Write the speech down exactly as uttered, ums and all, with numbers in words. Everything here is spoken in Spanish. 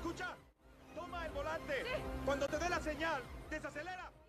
escucha? Toma el volante. Sí. Cuando te dé la señal, desacelera.